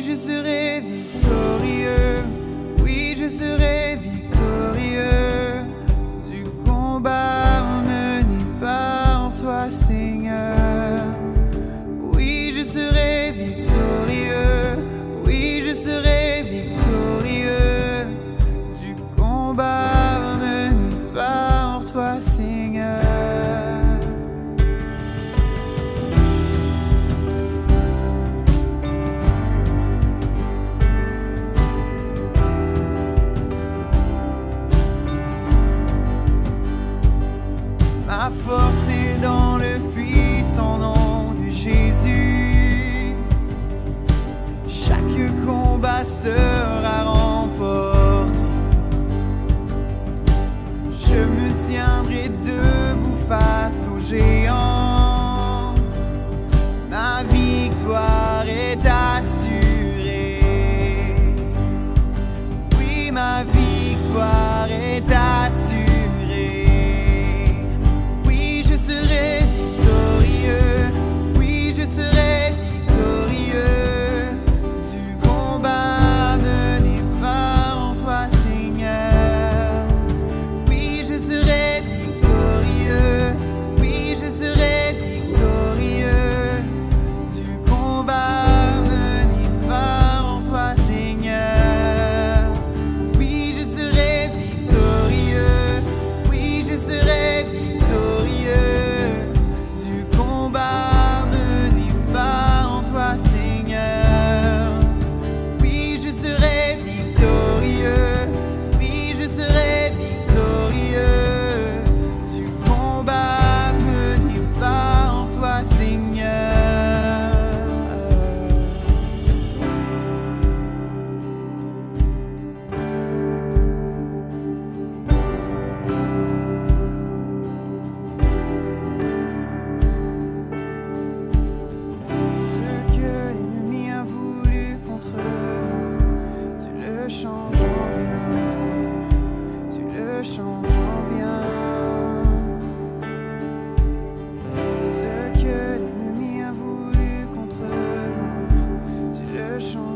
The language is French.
je serai victorieux. Oui, je serai victorieux. Du combat mené par toi, Seigneur. Oui, je serai victorieux. Oui, je serai victorieux. Du combat mené par toi, Seigneur. Ma force est dans le puissant nom de Jésus. Chaque combat sera remporté. Je me tiendrai debout face aux géants. Ma victoire est assurée. Oui, ma victoire est assurée. Je serai victorieux, oui je serai victorieux. Du combat mené par toi, Seigneur. Oui je serai victorieux, oui je serai victorieux. Du combat mené par toi, Seigneur. Oui je serai victorieux, oui je serai victorieux. Du combat mené par toi, Seigneur. Oui, je serai victorieux. Oui, je serai victorieux. Du combat mené par toi, Seigneur. Change en bien, tu le changes en bien. Ce que l'ennemi a voulu contre nous, tu le changes.